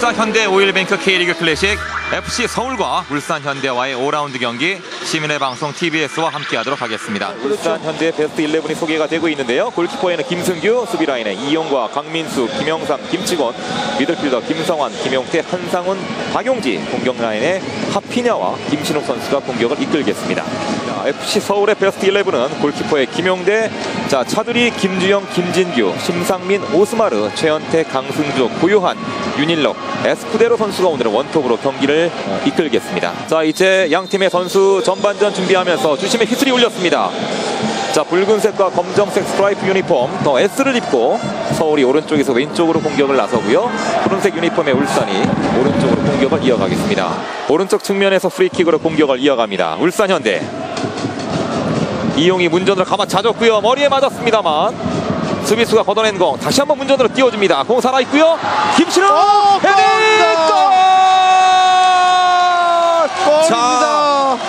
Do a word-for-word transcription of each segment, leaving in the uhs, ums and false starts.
울산 현대 오일뱅크 K리그 클래식 에프씨 서울과 울산 현대와의 오 라운드 경기 시민의 방송 티비에스와 함께하도록 하겠습니다. 울산 현대 베스트 십일이 소개가 되고 있는데요. 골키퍼에는 김승규, 수비라인에 이용과 강민수, 김영삼, 김치곤, 미들필더 김성환, 김용태, 한상훈, 박용지, 공격 라인에 하피냐와 김신욱 선수가 공격을 이끌겠습니다. 자, 에프씨 서울의 베스트 십일은 골키퍼의 김용대, 자 차두리, 김주영, 김진규, 심상민, 오스마르, 최현태, 강승조, 고요한, 윤일록, 에스쿠데로 선수가 오늘은 원톱으로 경기를 어, 이끌겠습니다. 자 이제 양 팀의 선수 전반전 준비하면서 주심의 휘슬이 울렸습니다. 자 붉은색과 검정색 스트라이프 유니폼 더 S를 입고 서울이 오른쪽에서 왼쪽으로 공격을 나서고요. 푸른색 유니폼의 울산이 오른쪽으로 공격을 이어가겠습니다. 오른쪽 측면에서 프리킥으로 공격을 이어갑니다. 울산 현대. 이용이 문전으로 가마 차줬고요. 머리에 맞았습니다만 수비수가 걷어낸 공 다시 한번 문전으로 띄워줍니다. 공 살아있고요. 김신욱 헤딩! 골! 골입니다.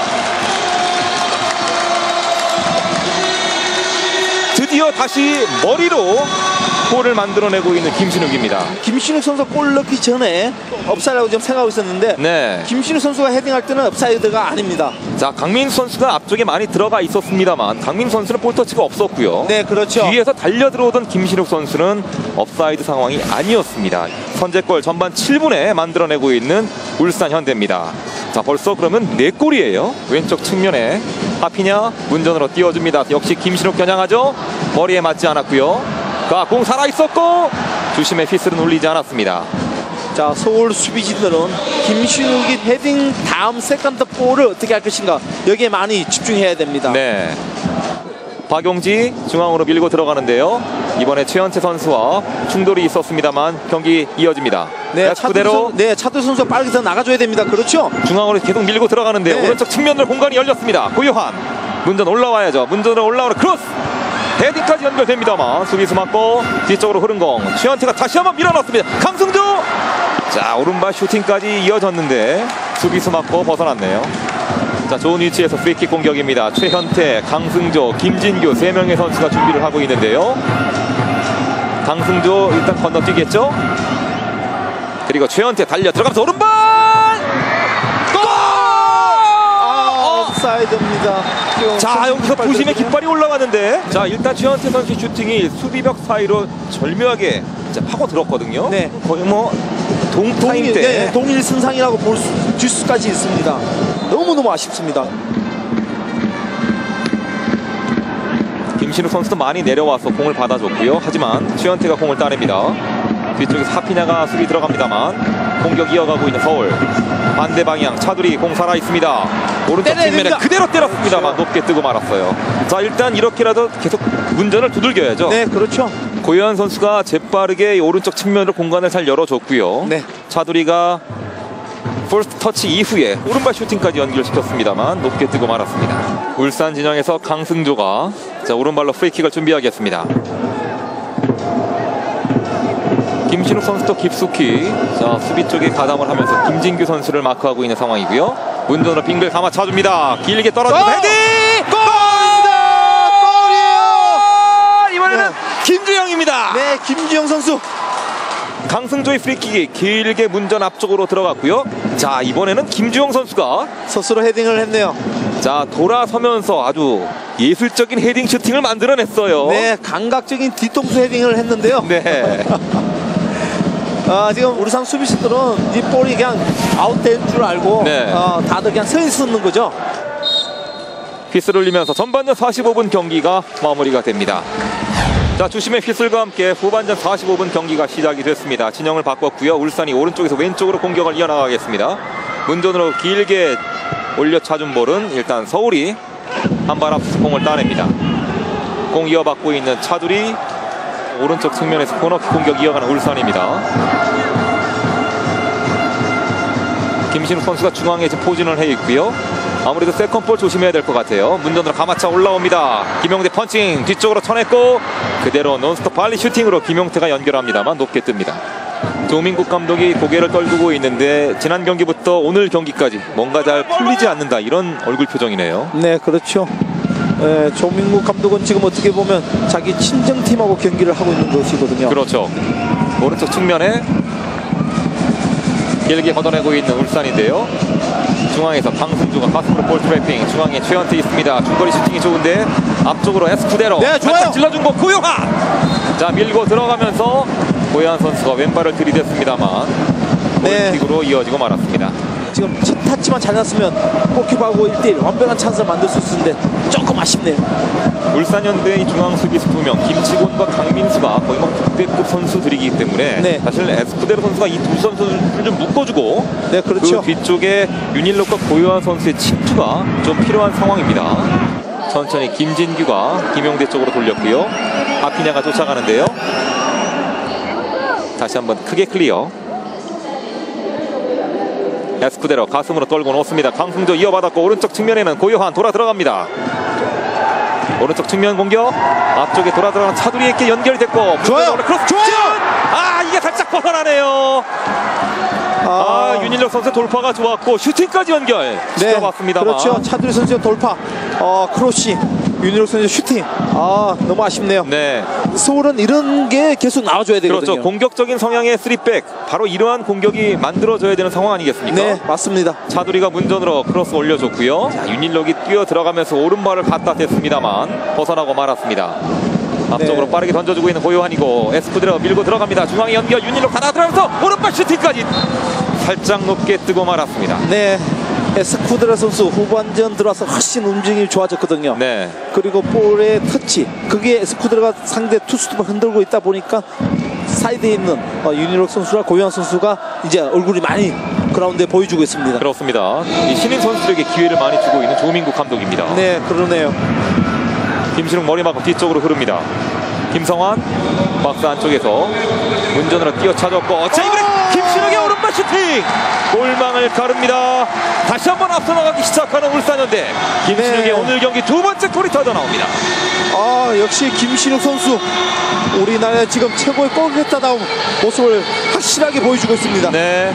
드디어 다시 머리로 골을 만들어내고 있는 김신욱입니다. 김신욱 선수 골 넣기 전에 업사이드라고 좀 생각하고 있었는데 네. 김신욱 선수가 헤딩할 때는 업사이드가 아닙니다. 자 강민수 선수가 앞쪽에 많이 들어가 있었습니다만 강민수 선수는 볼터치가 없었고요. 네 그렇죠. 뒤에서 달려 들어오던 김신욱 선수는 업사이드 상황이 아니었습니다. 선제골 전반 칠 분에 만들어내고 있는 울산 현대입니다. 자 벌써 그러면 네 골이에요. 왼쪽 측면에 하피냐 문전으로 띄워줍니다. 역시 김신욱 겨냥하죠. 머리에 맞지 않았고요. 자, 공 살아있었고 주심의 휘슬은 울리지 않았습니다. 자 서울 수비진들은 김신욱이 헤딩 다음 세컨드 볼을 어떻게 할 것인가 여기에 많이 집중해야 됩니다. 네. 박용지 중앙으로 밀고 들어가는데요. 이번에 최현태 선수와 충돌이 있었습니다만 경기 이어집니다. 네, 차두리 네, 차두리 선수가 빠르게 더 나가줘야 됩니다. 그렇죠? 중앙으로 계속 밀고 들어가는데 네. 오른쪽 측면으로 공간이 열렸습니다. 고요한 문전 올라와야죠. 문전으로 올라오는 크로스 헤딩까지 연결됩니다만 수비수 맞고 뒤쪽으로 흐른 공 최현태가 다시 한번 밀어넣습니다. 강승조 자 오른발 슈팅까지 이어졌는데 수비수 맞고 벗어났네요. 자 좋은 위치에서 프리킥 공격입니다. 최현태, 강승조, 김진규 세 명의 선수가 준비를 하고 있는데요. 강승조 일단 건너뛰겠죠. 그리고 최현태 달려 들어가면서 오른발 골! 아, 옵사이드입니다. 자 여기서 부심의 깃발이 올라가는데 자 일단 최현태 선수 슈팅이 수비벽 사이로 절묘하게 파고 들었거든요. 네. 거의 뭐 동타임 때 네, 동일 승상이라고 볼 수, 수까지 있습니다. 너무너무 아쉽습니다. 김신욱 선수도 많이 내려와서 공을 받아줬고요. 하지만 최현태가 공을 따냅니다. 뒤쪽에서 하피냐가 수비 들어갑니다만 공격 이어가고 있는 서울. 반대 방향 차두리 공 살아있습니다. 오른쪽 측면에 그대로 때렸습니다만 그렇죠. 높게 뜨고 말았어요. 자 일단 이렇게라도 계속 문전을 두들겨야죠. 네 그렇죠. 고요한 선수가 재빠르게 오른쪽 측면으로 공간을 잘 열어줬고요. 네. 차두리가 퍼스트 터치 이후에 오른발 슈팅까지 연결시켰습니다만 높게 뜨고 말았습니다. 울산 진영에서 강승조가 자 오른발로 프리킥을 준비하겠습니다. 김신욱 선수도 깊숙이 자 수비 쪽에 가담을 하면서 김진규 선수를 마크하고 있는 상황이고요. 문전으로 빙글 감아 차줍니다. 길게 떨어지는 헤딩! 골입니다! 골이에요! 이번에는 네. 김주영입니다. 네, 김주영 선수. 강승조의 프리킥이 길게 문전 앞쪽으로 들어갔고요. 자 이번에는 김주영 선수가 스스로 헤딩을 했네요. 자 돌아서면서 아주 예술적인 헤딩 슈팅을 만들어냈어요. 네, 감각적인 뒤통수 헤딩을 했는데요. 네. 아, 지금 울산 수비수들은 이 볼이 그냥 아웃될 줄 알고 네. 어, 다들 그냥 서 있는 거죠. 휘슬을 울리면서 전반전 사십오 분 경기가 마무리가 됩니다. 자 주심의 휘슬과 함께 후반전 사십오 분 경기가 시작이 됐습니다. 진영을 바꿨고요. 울산이 오른쪽에서 왼쪽으로 공격을 이어나가겠습니다. 문전으로 길게 올려 차준 볼은 일단 서울이 한 발 앞서 공을 따냅니다. 공 이어받고 있는 차두리 오른쪽 측면에서 코너킥 공격 이어가는 울산입니다. 김신욱 선수가 중앙에 지금 포진을 해 있고요. 아무래도 세컨볼 조심해야 될 것 같아요. 문전으로 가마차 올라옵니다. 김용태 펀칭 뒤쪽으로 쳐냈고 그대로 논스톱 발리 슈팅으로 김용태가 연결합니다만 높게 뜹니다. 조민국 감독이 고개를 떨구고 있는데 지난 경기부터 오늘 경기까지 뭔가 잘 풀리지 않는다 이런 얼굴 표정이네요. 네 그렇죠. 네, 조민국 감독은 지금 어떻게 보면 자기 친정팀하고 경기를 하고 있는 것이거든요. 그렇죠. 오른쪽 측면에 길게 걷어내고 있는 울산인데요. 중앙에서 강승주가 가슴으로 볼 트래핑. 중앙에 최현태 있습니다. 중거리 슈팅이 좋은데 앞쪽으로 에스쿠데로. 네, 좋아요. 살짝 찔러준 거 고요한. 자, 밀고 들어가면서 고요한 선수가 왼발을 들이댔습니다만 네. 골킥으로 이어지고 말았습니다. 지금 첫 타치만 잘 났으면 골키퍼하고 일 대 일 완벽한 찬스를 만들 수 있었는데 조금 아쉽네요. 울산현대의 중앙 수비수 두 명 김치곤과 강민수가 거의 뭐 국대급 선수들이기 때문에 네. 사실 에스쿠데로 선수가 이 두 선수를 좀 묶어주고 네, 그렇죠. 그 뒤쪽에 윤일록과 고요한 선수의 침투가 좀 필요한 상황입니다. 천천히 김진규가 김용대 쪽으로 돌렸고요. 아피냐가 쫓아가는데요. 다시 한번 크게 클리어. 에스쿠데로 가슴으로 떨고 놓습니다. 강승조 이어받았고 오른쪽 측면에는 고요한 돌아 들어갑니다. 오른쪽 측면 공격. 앞쪽에 돌아 들어가는 차두리에게 연결됐고 좋아요. 크로스. 좋아요. 아, 이게 살짝 벗어나네요. 아, 아, 윤일록 선수의 돌파가 좋았고 슈팅까지 연결 시켜봤습니다만. 그렇죠. 차두리 선수의 돌파, 어, 크로시, 윤일록 선수의 슈팅. 아, 너무 아쉽네요. 네, 서울은 이런 게 계속 나와줘야 되거든요. 그렇죠. 공격적인 성향의 쓰리백, 바로 이러한 공격이 만들어져야 되는 상황 아니겠습니까? 네, 맞습니다. 차두리가 문전으로 크로스 올려줬고요. 자, 윤일록이 뛰어 들어가면서 오른발을 갖다 댔습니다만 벗어나고 말았습니다. 앞쪽으로 네. 빠르게 던져주고 있는 고요한이고 에스쿠데로 밀고 들어갑니다. 중앙에 연결. 윤일록 하나 들어가면서 오른발 슈팅까지 살짝 높게 뜨고 말았습니다. 네, 에스쿠데라 선수 후반전 들어와서 훨씬 움직임이 좋아졌거든요. 네, 그리고 볼의 터치, 그게 에스쿠데라가 상대 투수들을 흔들고 있다 보니까 사이드에 있는 어, 윤일록 선수와 고요한 선수가 이제 얼굴이 많이 그라운드에 보여주고 있습니다. 그렇습니다. 이 신인 선수들에게 기회를 많이 주고 있는 조민국 감독입니다. 네, 그러네요. 김신욱 머리 맞고 뒤쪽으로 흐릅니다. 김성환 박스 안쪽에서 문전으로 뛰어차졌고 자, 이번에 김신욱의 오른발 슈팅 골망을 가릅니다. 다시 한번 앞서 나가기 시작하는 울산현대. 김신욱의 네. 오늘 경기 두 번째 골이 터져 나옵니다. 아, 역시 김신욱 선수 우리나라 지금 최고의 골키퍼다운 모습을 확실하게 보여주고 있습니다. 네.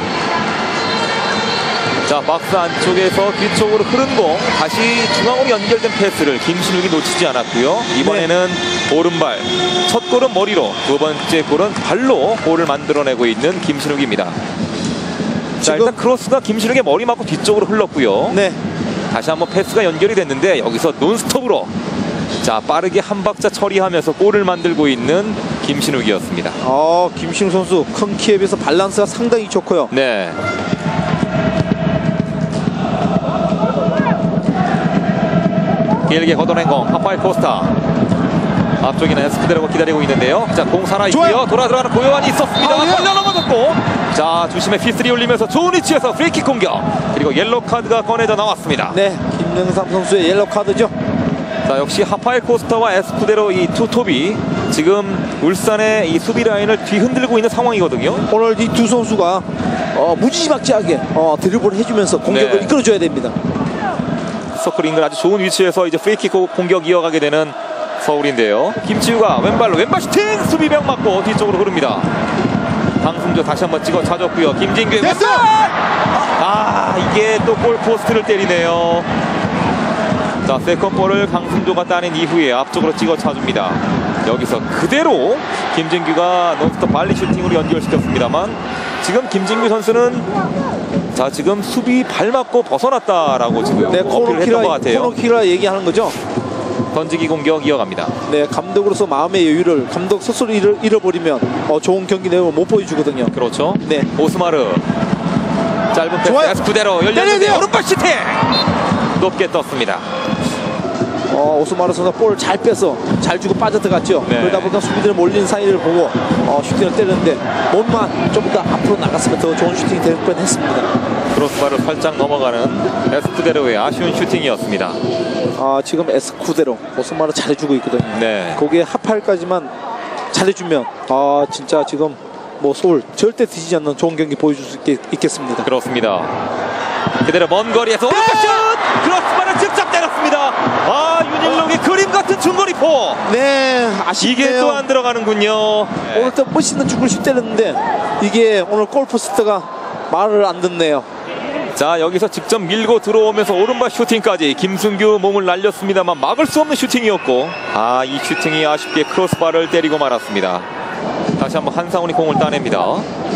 자, 박스 안쪽에서 뒤쪽으로 흐른 공 다시 중앙으로 연결된 패스를 김신욱이 놓치지 않았고요. 이번에는 네. 오른발, 첫 골은 머리로, 두 번째 골은 발로 골을 만들어내고 있는 김신욱입니다. 자, 일단 크로스가 김신욱의 머리 맞고 뒤쪽으로 흘렀고요. 네. 다시 한번 패스가 연결이 됐는데 여기서 논스톱으로 자, 빠르게 한 박자 처리하면서 골을 만들고 있는 김신욱이었습니다. 어, 김신욱 선수 큰 키에 비해서 밸런스가 상당히 좋고요. 네. 길게 걷어낸 공 하파이 포스타. 앞쪽에는 에스쿠데로가 기다리고 있는데요. 자, 공 살아있고요. 돌아 들어가는 고요한이 있었습니다. 아, 예. 걸려 넘어졌고 자, 주심의 피스리 올리면서 좋은 위치에서 프리킥 공격. 그리고 옐로우 카드가 꺼내져 나왔습니다. 네, 김영삼 선수의 옐로우 카드죠. 자, 역시 하파이 코스타와 에스쿠데로 이 투톱이 지금 울산의 이 수비 라인을 뒤흔들고 있는 상황이거든요. 오늘 이 두 선수가 어, 무지막지하게 어, 드리블을 해주면서 공격을 네. 이끌어줘야 됩니다. 서클 인근 아주 좋은 위치에서 이제 프리킥 공격 이어가게 되는 서울인데요. 김치우가 왼발로 왼발 슈팅, 수비병 맞고 뒤쪽으로 흐릅니다. 강승조 다시 한번 찍어 차줬고요. 김진규의 왼발. 아, 이게 또 골포스트를 때리네요. 자, 세컨볼을 강승조가 따낸 이후에 앞쪽으로 찍어 차줍니다. 여기서 그대로 김진규가 논스톱 발리 슈팅으로 연결시켰습니다만 지금 김진규 선수는 자, 지금 수비 발 맞고 벗어났다라고 지금 네, 어필을 했던 것 같아요. 코너키라 얘기하는 거죠. 던지기 공격 이어갑니다. 네, 감독으로서 마음의 여유를 감독 스스로 잃어, 잃어버리면 어, 좋은 경기 내용을 못 보여주거든요. 그렇죠. 네, 오스마르 짧은 패스 좋아요. 에스쿠데로 열렸는데 오른발 슈팅 높게 떴습니다. 어, 오스마르 선수가 볼을 잘 빼서 잘 주고 빠져들어갔죠. 네. 그러다 보니까 수비들이 몰린 사이를 보고 어, 슈팅을 때렸는데 몸만 좀 더 앞으로 나갔으면 더 좋은 슈팅이 될 뻔했습니다. 크로스바를 살짝 넘어가는 에스쿠데로의 아쉬운 슈팅이었습니다. 아, 지금 에스쿠데로 오스마르 잘해주고 있거든요. 네. 거기에 하팔까지만 잘해주면 아, 진짜 지금 뭐 서울 절대 뒤지지 않는 좋은 경기 보여줄 수 있겠, 있겠습니다. 그렇습니다. 그대로 먼 거리에서 오른발 슛! 크로스바를 직접 때렸습니다. 아, 윤일록의 그림 같은 중거리포. 네, 아쉽네요. 이게 또 안 들어가는군요. 오늘 또 멋있는 중거리 슛 때렸는데 이게 오늘 골포스트가 말을 안 듣네요. 자, 여기서 직접 밀고 들어오면서 오른발 슈팅까지 김승규 몸을 날렸습니다만 막을 수 없는 슈팅이었고 아, 이 슈팅이 아쉽게 크로스바를 때리고 말았습니다. 다시 한번 한상훈이 공을 따냅니다.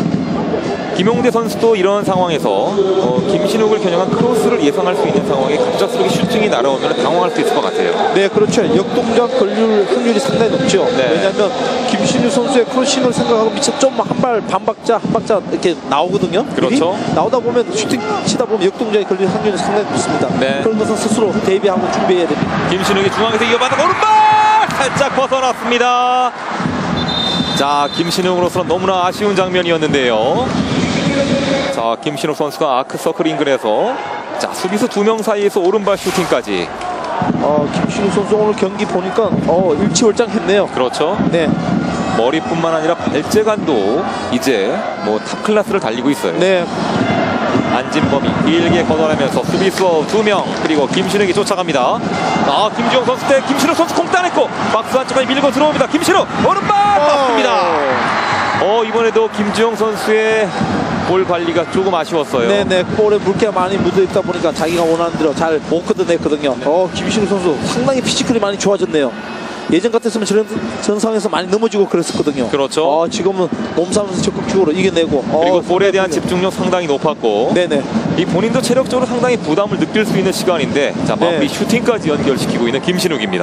김용대 선수도 이런 상황에서 어, 김신욱을 겨냥한 크로스를 예상할 수 있는 상황에 갑작스럽게 슈팅이 날아오면 당황할 수 있을 것 같아요. 네, 그렇죠. 역동작 걸릴 확률이 상당히 높죠. 네. 왜냐하면 김신우 선수의 크로싱을 생각하고 미처 좀 한 발 반 박자 한 박자 이렇게 나오거든요. 그렇죠. 미리? 나오다 보면 슈팅 치다 보면 역동작이 걸릴 확률이 상당히 높습니다. 네. 그런 것은 스스로 대비하고 준비해야 됩니다. 김신욱이 중앙에서 이어받은 오른발 살짝 벗어났습니다. 자, 김신욱으로서는 너무나 아쉬운 장면이었는데요. 자, 김신욱 선수가 아크서클 인근에서 자, 수비수 두 명 사이에서 오른발 슈팅까지. 어, 김신우 선수 오늘 경기 보니까 어, 일치월장했네요. 그렇죠. 네, 머리뿐만 아니라 발재간도 이제 뭐 탑 클래스를 달리고 있어요. 네, 안진범이 길게 걷어내면서 수비수 두 명 그리고 김신욱이 쫓아갑니다. 아, 김주영 선수 때 김신욱 선수 공 따냈고 박스 안쪽까지 밀고 들어옵니다. 김신욱 오른발 맞습니다. 어, 이번에도 김주영 선수의 볼 관리가 조금 아쉬웠어요. 네네, 볼에 물기가 많이 묻어있다 보니까 자기가 원하는 대로 잘 못 걷어냈거든요. 어, 김신우 선수 상당히 피지컬이 많이 좋아졌네요. 예전 같았으면 저런 전 상황에서 많이 넘어지고 그랬었거든요. 그렇죠. 어, 지금은 몸싸움에서 적극적으로 이겨내고 그리고 어, 볼에 대한 집중력 상당히 높았고 네네. 이 본인도 체력적으로 상당히 부담을 느낄 수 있는 시간인데 자, 마무리 네. 슈팅까지 연결시키고 있는 김신욱입니다.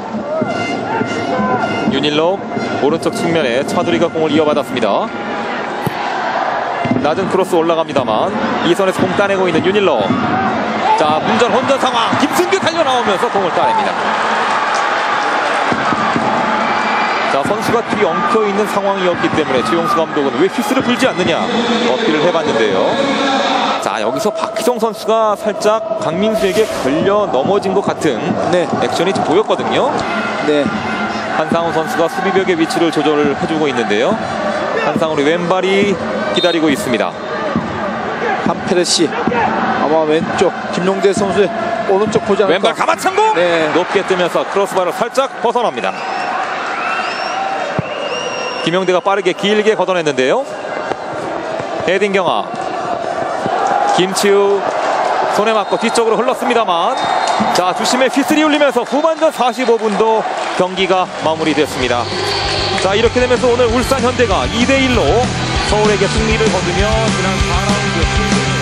윤일로 오른쪽 측면에 차두리가 공을 이어받았습니다. 낮은 크로스 올라갑니다만 이 선에서 공 따내고 있는 윤일로. 자, 문전 혼전 상황. 김승규 달려나오면서 공을 따냅니다. 자, 선수가 뒤 엉켜있는 상황이었기 때문에 최용수 감독은 왜 휘스를 불지 않느냐 어필을 해봤는데요. 자, 여기서 박희정 선수가 살짝 강민수에게 걸려 넘어진 것 같은 네. 액션이 좀 보였거든요. 네. 한상우 선수가 수비벽의 위치를 조절을 해주고 있는데요. 한상우의 왼발이 기다리고 있습니다. 한페레시 아마 왼쪽 김용대 선수의 오른쪽 보지 않을까. 왼발 가마창공 네. 높게 뜨면서 크로스바를 살짝 벗어납니다. 김용대가 빠르게 길게 걷어냈는데요. 헤딩 경합. 김치우 손에 맞고 뒤쪽으로 흘렀습니다만 자, 주심의 휘슬이 울리면서 후반전 사십오 분도 경기가 마무리됐습니다. 자, 이렇게 되면서 오늘 울산 현대가 이 대 일로 서울에게 승리를 거두며 지난 사 라운드